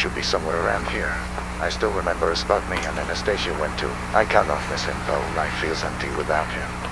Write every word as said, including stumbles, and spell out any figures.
should be somewhere around here. I still remember a spot me and Anastasio went to. I can't miss him though. Life feels empty without him.